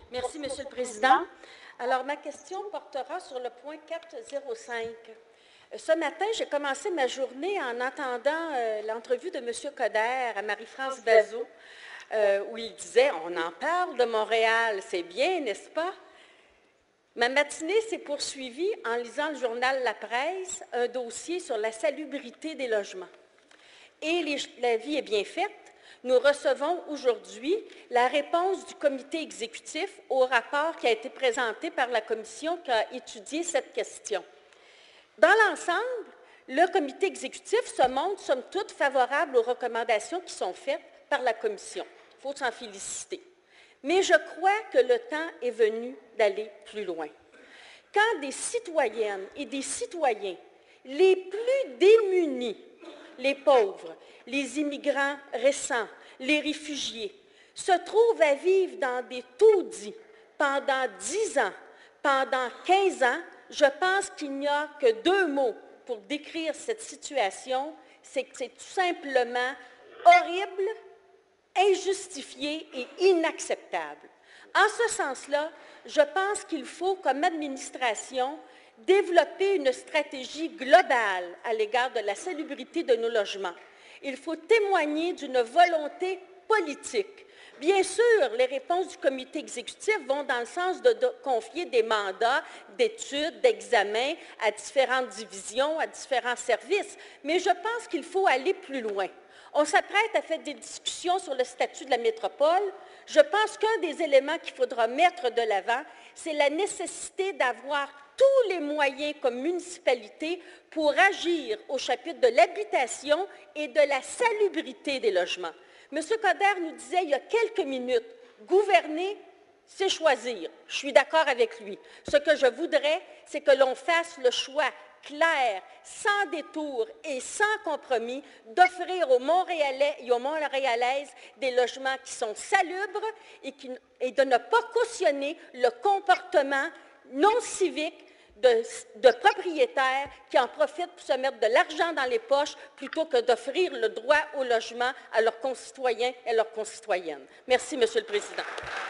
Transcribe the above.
Merci, Monsieur le Président. Alors, ma question portera sur le point 405. Ce matin, j'ai commencé ma journée en entendant l'entrevue de M. Coderre à Marie-France Bazot, où il disait « On en parle de Montréal, c'est bien, n'est-ce pas? » Ma matinée s'est poursuivie en lisant le journal La Presse, un dossier sur la salubrité des logements. Et la vie est bien faite. Nous recevons aujourd'hui la réponse du comité exécutif au rapport qui a été présenté par la commission qui a étudié cette question. Dans l'ensemble, le comité exécutif se montre, somme toute, favorable aux recommandations qui sont faites par la commission. Il faut s'en féliciter. Mais je crois que le temps est venu d'aller plus loin. Quand des citoyennes et des citoyens les plus démunis, les pauvres, les immigrants récents, les réfugiés, se trouvent à vivre dans des taudis pendant 10 ans, pendant 15 ans, je pense qu'il n'y a que 2 mots pour décrire cette situation, c'est que c'est tout simplement horrible, injustifié et inacceptable. En ce sens-là, je pense qu'il faut, comme administration, développer une stratégie globale à l'égard de la salubrité de nos logements. Il faut témoigner d'une volonté politique. Bien sûr, les réponses du comité exécutif vont dans le sens de confier des mandats d'études, d'examens à différentes divisions, à différents services, mais je pense qu'il faut aller plus loin. On s'apprête à faire des discussions sur le statut de la métropole. Je pense qu'un des éléments qu'il faudra mettre de l'avant, c'est la nécessité d'avoir tous les moyens comme municipalité pour agir au chapitre de l'habitation et de la salubrité des logements. M. Coderre nous disait il y a quelques minutes, gouverner, c'est choisir. Je suis d'accord avec lui. Ce que je voudrais, c'est que l'on fasse le choix clair, sans détour et sans compromis, d'offrir aux Montréalais et aux Montréalaises des logements qui sont salubres et de ne pas cautionner le comportement non civique de propriétaires qui en profitent pour se mettre de l'argent dans les poches plutôt que d'offrir le droit au logement à leurs concitoyens et leurs concitoyennes. Merci, Monsieur le Président.